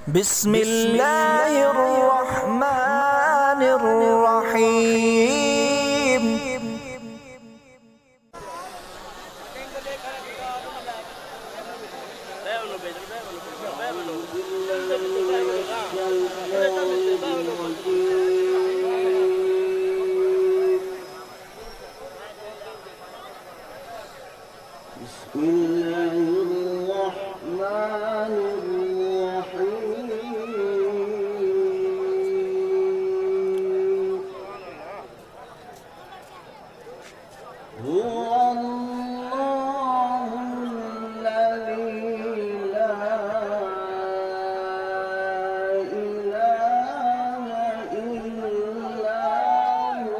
بسم اللہ الرحمن الرحیم بسم اللہ الرحمن الرحیم هو اللہ الذی لا الہ الا هو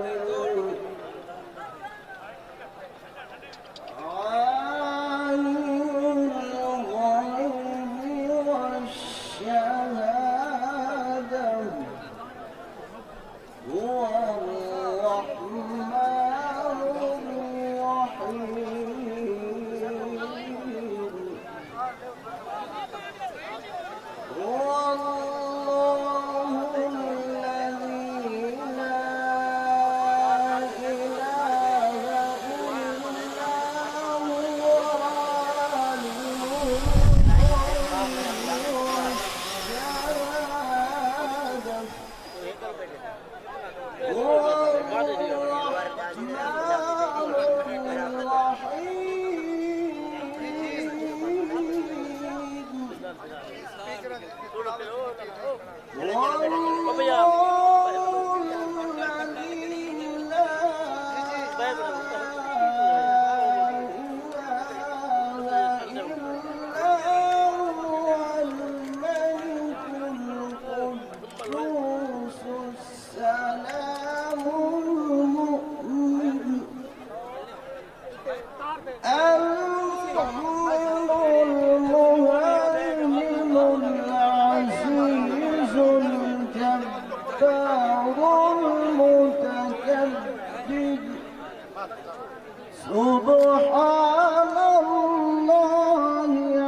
سبحان اللہ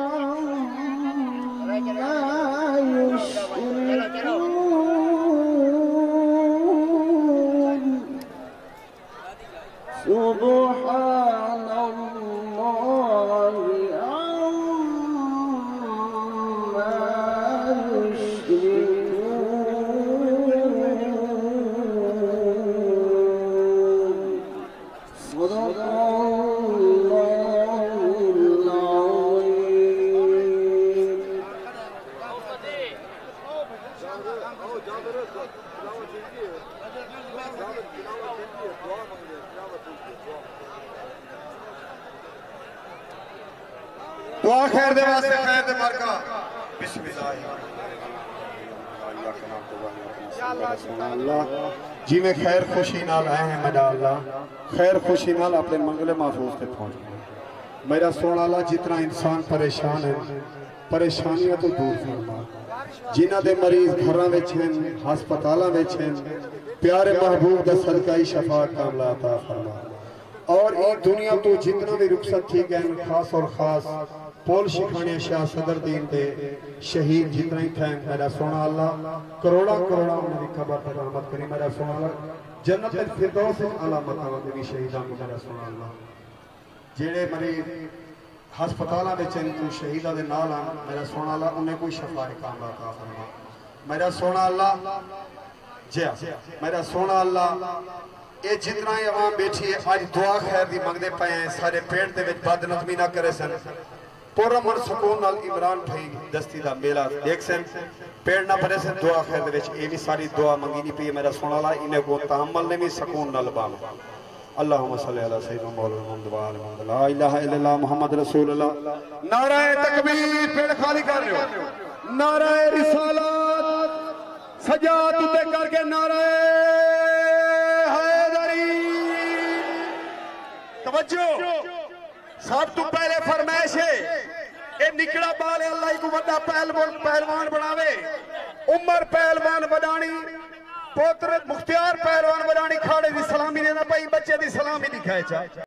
عما یشرکون سبحان اللہ عما یشرکون صدق دعا خیر دے واسطے خیر دے برکا بسم اللہ جی میں خیر خوشی نال آئے ہیں میرا اللہ خیر خوشی نال اپنے منگل محفوظ تے پہنچ گئے میرا سونا اللہ جتنا انسان پریشان ہے پریشانیاں تو دور فرما جنہ دے مریض گھراں وچ ہیں ہسپتالاں وچ ہیں پیارے محبوب دا صدقہ شفاعت کاملہ عطا فرما اور ایک دنیا تو جتنا بھی رخصت تھی گئے خاص اور خاص پول شکھانے شاہ صدر دین دے شہید جتنا ہی تھے میرا سونا اللہ کروڑا کروڑا انہیں بھی قبر پر رحمت کری میرا سونا اللہ جنت الفردوس علامت آمد بھی شہیدان کو میرا سونا اللہ جیڑے مریض ہسپتالہ میں چند تو شہیدہ دے نال آن میرا سونا اللہ انہیں کوئی شفاعت کاملہ عطا فرما میرا سونا اللہ جیا میرا سونا اللہ یہ جتنا ہی عوام بیٹھی ہے آج دعا خیر دی مانگنے پائے ہیں سارے پیڑ دے وچ بد نظمی نہ کرے سن پورا من سکون نال عمران بھائی دستی دا میلہ دیکھ سن پیڑ نہ پڑے سن دعا خیر دے وچ یہ بھی ساری دعا منگی نہیں پی میرا سونا اللہ انہیں کو تحمل نے بھی سکون نال بام اللہم صلی اللہ سیدنا مولا محمد وآلہ محمد لا الہ الا اللہ محمد رسول اللہ نعرہ تکبیر پیڑ خالی کر رہے ہو نعرہ رسالات سجاد تے کر کے نعرہ توجہ سب تو پہلے فرمائش ہے اے نکڑا بال اللہ کو بڑا پہلوان بناوے عمر پہلوان بنانی پوتر مختیار پہلوان بنانی کھاڑے دی سلامی دینا پائی بچے دی سلامی دکھائے چاہ